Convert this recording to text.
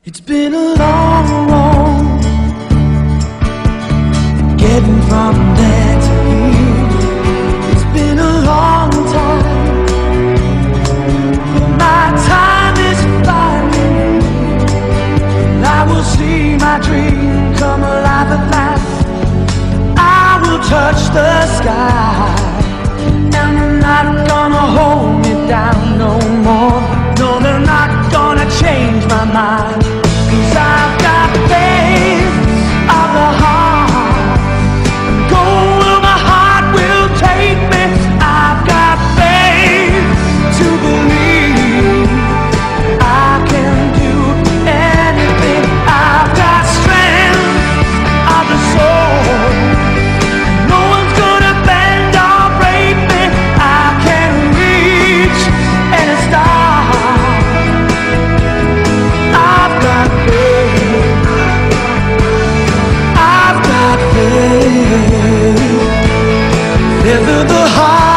It's been a long road getting from there to here. It's been a long time, but my time is finally. And I will see my dream come alive at last. I will touch the sky, and they're not gonna hold me down no more. No, they're not gonna change my mind. 'Cause I've got faith of the heart, go where my heart will take me. I've got faith to believe I can do anything. I've got strength of the soul, no one's gonna bend or break me. I can reach any star. I've got faith, I've got faith. Feather the heart.